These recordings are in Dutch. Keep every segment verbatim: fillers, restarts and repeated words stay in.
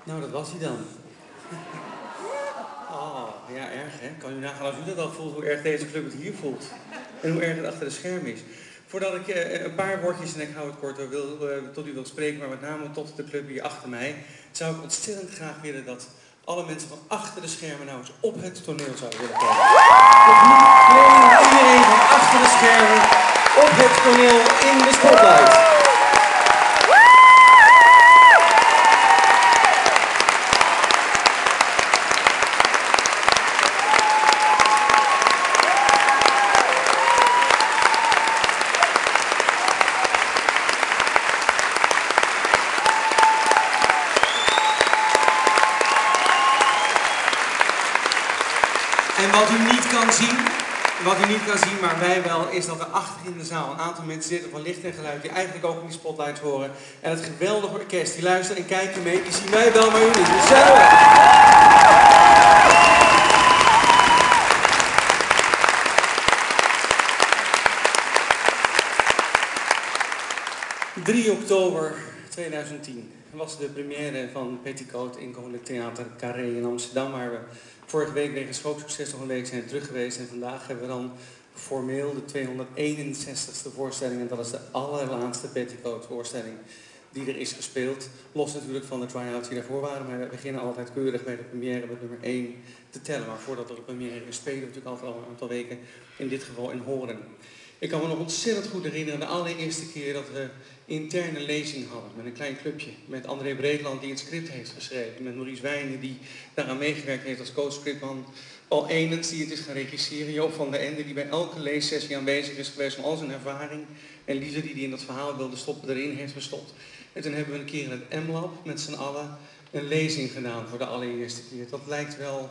Nou, dat was hij dan. Oh, ja, erg hè. Kan u nagaan als u dat al voelt, hoe erg deze club het hier voelt. En hoe erg het achter de schermen is. Voordat ik uh, een paar woordjes, en ik hou het kort, wil, uh, tot u wil spreken, maar met name tot de club hier achter mij, zou ik ontzettend graag willen dat alle mensen van achter de schermen nou eens op het toneel zouden willen komen. Dat iedereen van achter de schermen op het toneel in de spotlight. En wat u niet kan zien, wat u niet kan zien, maar wij wel, is dat er achter in de zaal een aantal mensen zitten van licht en geluid die eigenlijk ook in die spotlights horen. En het geweldige orkest, die luisteren en kijken mee, die zien wij wel, maar u niet. Dus zijn we. drie oktober tweeduizend tien was de première van Petticoat in Koninklijk Theater Carré in Amsterdam, waar we vorige week wegens groot succes nog een week zijn terug geweest. En vandaag hebben we dan formeel de tweehonderdeenenzestigste voorstelling. En dat is de allerlaatste Petticoat voorstelling die er is gespeeld. Los natuurlijk van de try-outs die daarvoor waren. Maar we beginnen altijd keurig bij de première met nummer één te tellen. Maar voordat er de première is, spelen we natuurlijk altijd al een aantal weken. In dit geval in Horen. Ik kan me nog ontzettend goed herinneren de allereerste keer dat we interne lezing hadden met een klein clubje. Met André Breedland die het script heeft geschreven. Met Maurice Wijnen die daaraan meegewerkt heeft als co-scriptman. Paul Enens die het is gaan regisseren. Joop van der Ende die bij elke leessessie aanwezig is geweest van al zijn ervaring. En Lise die die in dat verhaal wilde stoppen erin heeft gestopt. En toen hebben we een keer in het M-lab met z'n allen een lezing gedaan voor de allereerste keer. Dat lijkt wel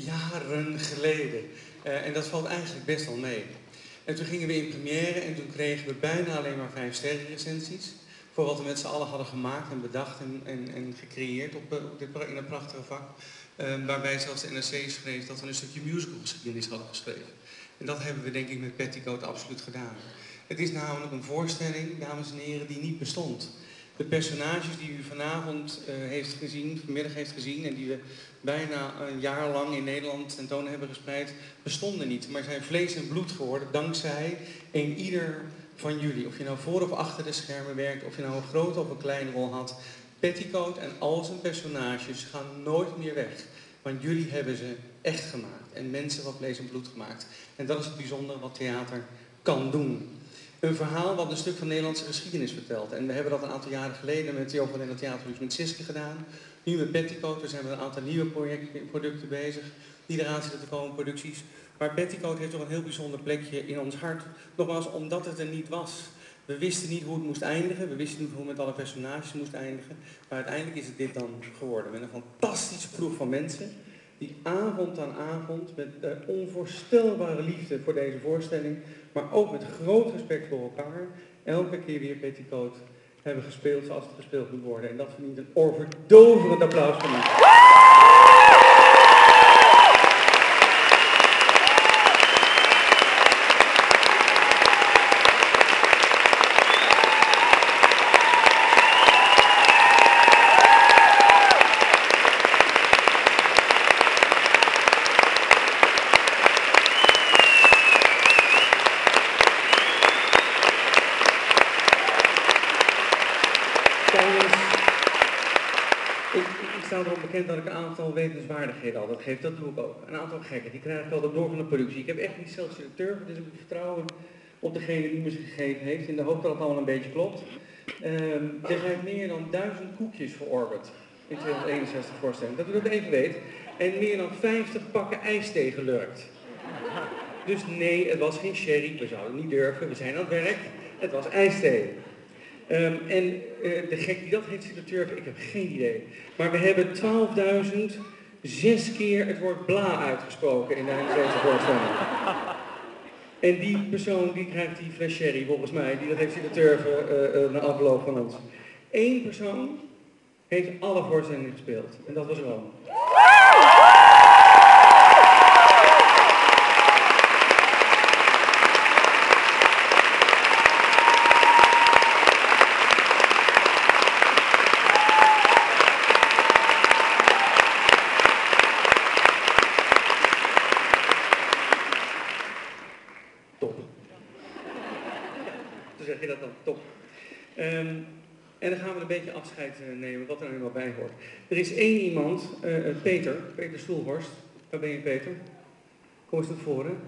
jaren geleden. Uh, en dat valt eigenlijk best wel mee. En toen gingen we in première en toen kregen we bijna alleen maar vijf sterren recensies. Voor wat we met z'n allen hadden gemaakt en bedacht en, en, en gecreëerd op, op dit, in een prachtige vak. Um, waarbij zelfs de N R C schreef dat we een stukje musicalgeschiedenis hadden geschreven. En dat hebben we denk ik met Petticoat absoluut gedaan. Het is namelijk een voorstelling, dames en heren, die niet bestond. De personages die u vanavond uh, heeft gezien, vanmiddag heeft gezien en die we bijna een jaar lang in Nederland tentoon hebben gespreid, bestonden niet. Maar zijn vlees en bloed geworden dankzij een ieder van jullie. Of je nou voor of achter de schermen werkt, of je nou een grote of een kleine rol had. Petticoat en al zijn personages gaan nooit meer weg. Want jullie hebben ze echt gemaakt. En mensen van vlees en bloed gemaakt. En dat is het bijzondere wat theater kan doen. Een verhaal wat een stuk van Nederlandse geschiedenis vertelt. En we hebben dat een aantal jaren geleden met Joop van den Theaterhuis met Siske gedaan. Nu met Petticoat, we zijn met een aantal nieuwe projecten, producten bezig. Die eraan zitten te komen, producties. Maar Petticoat heeft toch een heel bijzonder plekje in ons hart. Nogmaals, omdat het er niet was. We wisten niet hoe het moest eindigen. We wisten niet hoe het met alle personages moest eindigen. Maar uiteindelijk is het dit dan geworden. Met een fantastische ploeg van mensen. Die avond aan avond met uh, onvoorstelbare liefde voor deze voorstelling. Maar ook met groot respect voor elkaar. Elke keer weer Petticoat hebben gespeeld zoals het gespeeld moet worden. En dat verdient een oorverdoverend applaus van u. Bekend dat ik een aantal wetenswaardigheden altijd geef, dat doe ik ook. Een aantal gekken, die krijg ik altijd door van de productie. Ik heb echt niet zelfs de turf, dus ik heb vertrouwen op degene die me ze gegeven heeft, in de hoop dat het allemaal een beetje klopt. Um, er zijn meer dan duizend koekjes verorberd in tweeduizend eenenzestig voorstelling, dat u dat even weet. En meer dan vijftig pakken ijsthee gelurkt. Dus nee, het was geen sherry, we zouden niet durven, we zijn aan het werk, het was ijsthee. Um, en uh, de gek die dat heeft zitten turven, ik heb geen idee. Maar we hebben twaalfduizend zes keer het woord bla uitgesproken in deze voorstelling. En die persoon die krijgt die fles sherry volgens mij, die dat heeft zitten turven uh, uh, na afloop van ons. Eén persoon heeft alle voorstellingen gespeeld. En dat was Rome. zeg je dat dan? Top. Um, en dan gaan we een beetje afscheid uh, nemen, wat er nou helemaal bij hoort. Er is één iemand, uh, uh, Peter, Peter Stoelhorst. Waar ben je, Peter? Kom eens naar voren.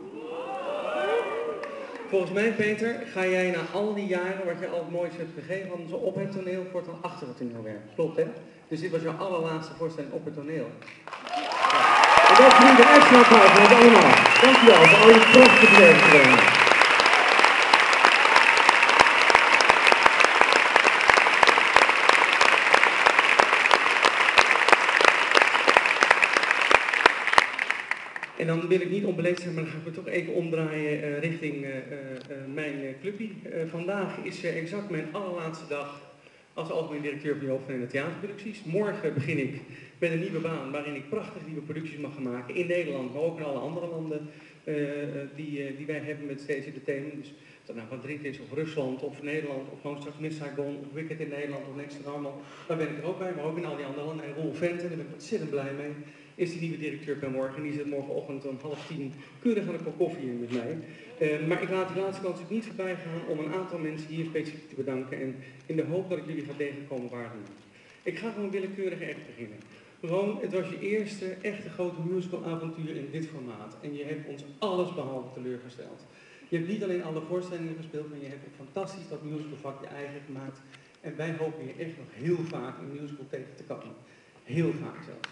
Volgens mij, Peter, ga jij na al die jaren wat je al het moois hebt gegeven, van zo op het toneel voortaan achter het toneel werken. Klopt, hè? Dus dit was jouw allerlaatste voorstelling op het toneel. Ja. En dat verdient een extra applaus voor ons allemaal. Dankjewel voor al je prachtige werk gedaan. En dan wil ik niet onbeleefd zijn, maar dan ga ik me toch even omdraaien uh, richting uh, uh, mijn uh, clubje. Uh, vandaag is uh, exact mijn allerlaatste dag als algemeen directeur van de Hoofdvereniging Theaterproducties. Morgen begin ik met een nieuwe baan waarin ik prachtige nieuwe producties mag gaan maken in Nederland, maar ook in alle andere landen uh, die, uh, die wij hebben met steeds de thema. Dus of dat nou Madrid is, of Rusland, of Nederland, of gewoon straks Miss Saigon, of Wicked in Nederland, of Next to Normal. Daar ben ik er ook bij, maar ook in al die andere landen. En Roel Venten, daar ben ik ontzettend blij mee, is de nieuwe directeur bij morgen. En die zit morgenochtend om half tien keurig aan een kop koffie in met mij. Uh, maar ik laat die laatste kans ook niet voorbij gaan om een aantal mensen hier specifiek te bedanken. En in de hoop dat ik jullie ga tegenkomen waar dan ook. Ik ga gewoon willekeurig echt beginnen. Ron, het was je eerste echte grote musicalavontuur in dit formaat. En je hebt ons alles behalve teleurgesteld. Je hebt niet alleen alle voorstellingen gespeeld, maar je hebt ook fantastisch dat musicalvak je eigen gemaakt. En wij hopen je echt nog heel vaak een musical tegen te komen. Heel vaak zelfs.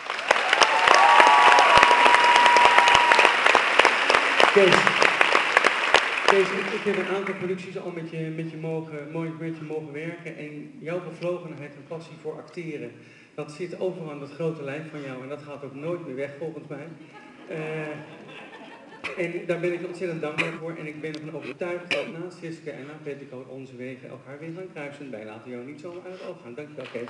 Kees, Kees ik, ik heb een aantal producties al met je, met, je mogen, mooi, met je mogen werken. En jouw bevlogenheid en passie voor acteren, dat zit overal aan dat grote lijf van jou. En dat gaat ook nooit meer weg volgens mij. Uh, En daar ben ik ontzettend dankbaar voor. En ik ben ervan overtuigd dat naast Siske en na Petticoat onze wegen elkaar weer gaan kruisen. Wij laten jou niet zomaar uit het oog gaan. Dankjewel, Kees.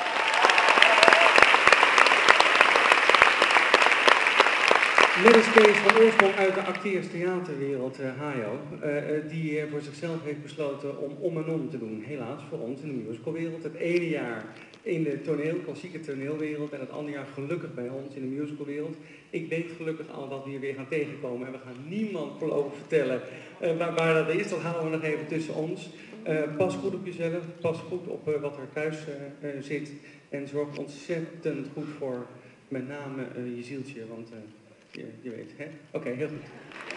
Net als Kees van oorsprong uit de acteers-theaterwereld, uh, Hajo, uh, uh, die uh, voor zichzelf heeft besloten om om en om te doen. Helaas voor ons in de musicalwereld. Het ene jaar in de toneel, klassieke toneelwereld en het andere jaar gelukkig bij ons in de musicalwereld. Ik weet gelukkig al dat we hier weer gaan tegenkomen en we gaan niemand voorlopig vertellen uh, waar, waar dat is. Dat houden we nog even tussen ons. Uh, pas goed op jezelf, pas goed op uh, wat er thuis uh, uh, zit en zorg ontzettend goed voor met name uh, je zieltje, want uh, je, je weet, hè? Oké, okay, heel goed.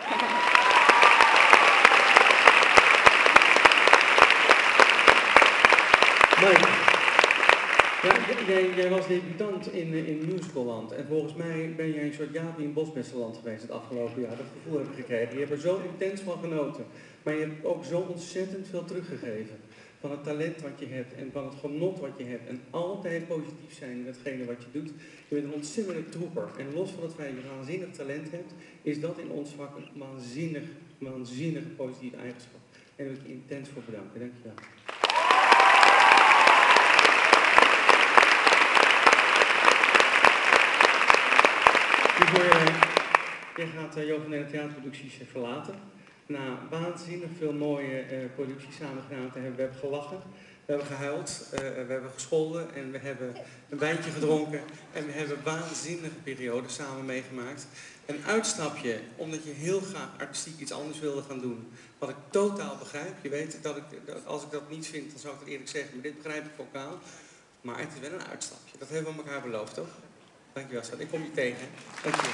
Mike. Ja, jij, jij was debutant in, in musicalland en volgens mij ben jij een soort Jaapie in Bosbessenland geweest het afgelopen jaar. Dat gevoel heb ik gekregen. Je hebt er zo intens van genoten, maar je hebt ook zo ontzettend veel teruggegeven. Van het talent wat je hebt en van het genot wat je hebt en altijd positief zijn in hetgene wat je doet. Je bent een ontzettende troeper en los van het feit dat je een waanzinnig talent hebt, is dat in ons vak een waanzinnig, waanzinnig positieve eigenschap. En daar wil ik je intens voor bedanken. Dankjewel. Jij gaat uh, Johan Theaterproducties uh, verlaten. Na waanzinnig veel mooie uh, producties samen gedaan te hebben. We hebben gelachen, we hebben gehuild, uh, we hebben gescholden en we hebben een wijntje gedronken. En we hebben waanzinnige perioden samen meegemaakt. Een uitstapje, omdat je heel graag artistiek iets anders wilde gaan doen. Wat ik totaal begrijp. Je weet dat, ik, dat als ik dat niet vind, dan zou ik het eerlijk zeggen. Maar dit begrijp ik vocaal. Maar het is wel een uitstapje. Dat hebben we elkaar beloofd, toch? Dankjewel, schat. Ik kom je tegen. Dankjewel.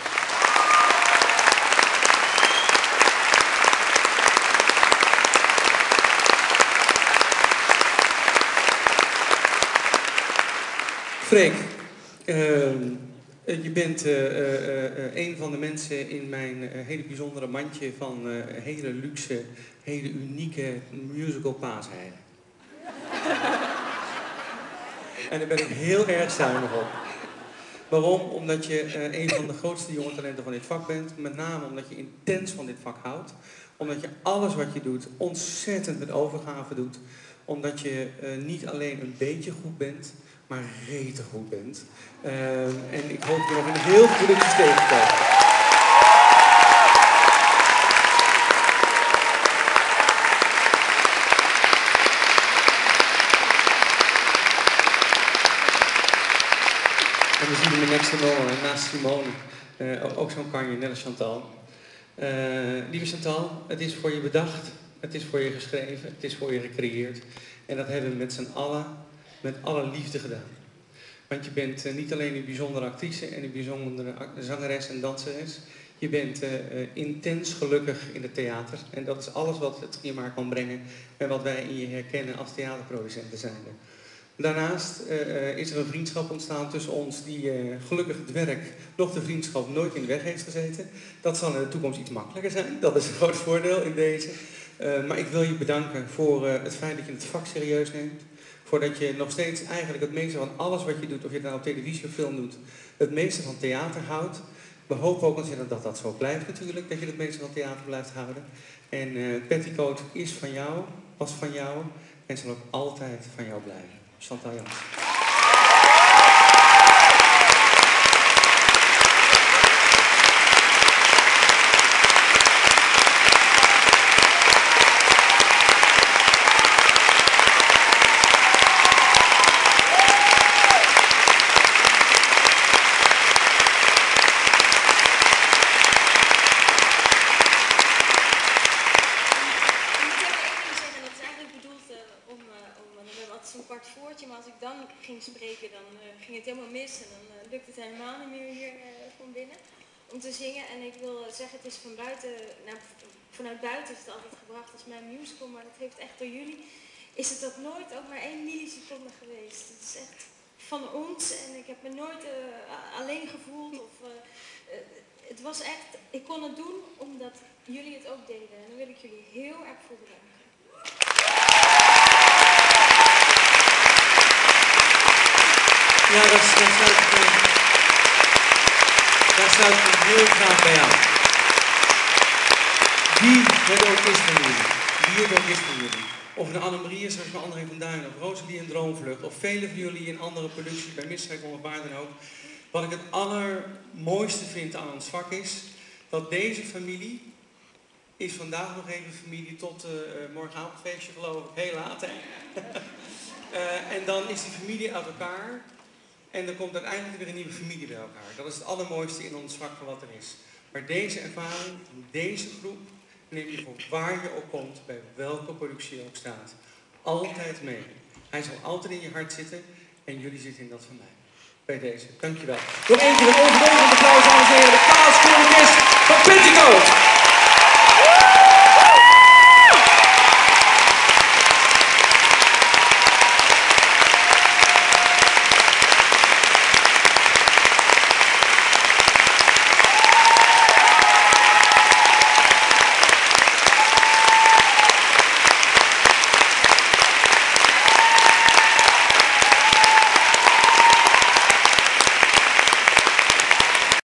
Freek, uh, je bent uh, uh, uh, een van de mensen in mijn uh, hele bijzondere mandje van uh, hele luxe, hele unieke musical paasheiden. En daar ben ik heel erg zuinig op. Waarom? Omdat je uh, een van de grootste jonge talenten van dit vak bent. Met name omdat je intens van dit vak houdt. Omdat je alles wat je doet ontzettend met overgave doet. Omdat je uh, niet alleen een beetje goed bent, maar rete goed bent. Uh, en ik hoop je nog een heel producties tegen te komen. En we zien hem met Simone, naast Simone, uh, ook zo'n kanje, net als Chantal. Uh, lieve Chantal, het is voor je bedacht Het is voor je geschreven, het is voor je gecreëerd. En dat hebben we met z'n allen, met alle liefde gedaan. Want je bent uh, niet alleen een bijzondere actrice en een bijzondere zangeres en danseres. Je bent uh, uh, intens gelukkig in het theater. En dat is alles wat het je maar kan brengen. En wat wij in je herkennen als theaterproducenten zijnde. Daarnaast uh, is er een vriendschap ontstaan tussen ons die uh, gelukkig het werk, nog de vriendschap, nooit in de weg heeft gezeten. Dat zal in de toekomst iets makkelijker zijn. Dat is een groot voordeel in deze. Uh, maar ik wil je bedanken voor uh, het feit dat je het vak serieus neemt. Voordat je nog steeds eigenlijk het meeste van alles wat je doet, of je het nou op televisie of film doet, het meeste van theater houdt. We hopen ook ontzettend dat dat zo blijft natuurlijk, dat je het meeste van theater blijft houden. En uh, Petticoat is van jou, was van jou en zal ook altijd van jou blijven. Chantal Jansen. Maar als ik dan ging spreken, dan uh, ging het helemaal mis en dan uh, lukt het helemaal niet meer hier uh, van binnen om te zingen. En ik wil zeggen, het is van buiten, nou, vanuit buiten is het altijd gebracht als mijn musical, maar dat heeft echt door jullie, is het dat nooit ook maar één milliseconde geweest. Het is echt van ons en ik heb me nooit uh, alleen gevoeld. Of, uh, uh, het was echt, ik kon het doen omdat jullie het ook deden en daar wil ik jullie heel erg voor bedanken. Ja, dat, dat sluit ik, uh, daar sluit ik heel graag bij aan. Wie het ook is van jullie, wie het ook is van jullie. Of het Annemarie is, zoals bij André van Duin, of Rosalie in Droomvlucht, of vele van jullie in andere producties, bij Misschrijf of waar dan ook. Wat ik het allermooiste vind aan ons vak is, dat deze familie is vandaag nog even familie tot uh, morgenavondfeestje geloof ik, heel laat hè. uh, en dan is die familie uit elkaar. En er komt uiteindelijk weer een nieuwe familie bij elkaar. Dat is het allermooiste in ons vak van wat er is. Maar deze ervaring, deze groep, neem je voor waar je ook komt, bij welke productie je ook staat, altijd mee. Hij zal altijd in je hart zitten en jullie zitten in dat van mij. Bij deze. Dankjewel. Nog één keer een onverdoofd applaus, dames en heren. De Kaas Schoolorkest van Petticoat.